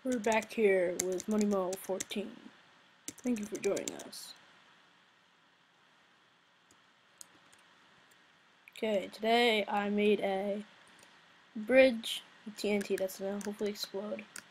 We're back here with MoneyMo 14. Thank you for joining us. Okay, today I made a bridge with TNT that's gonna hopefully explode.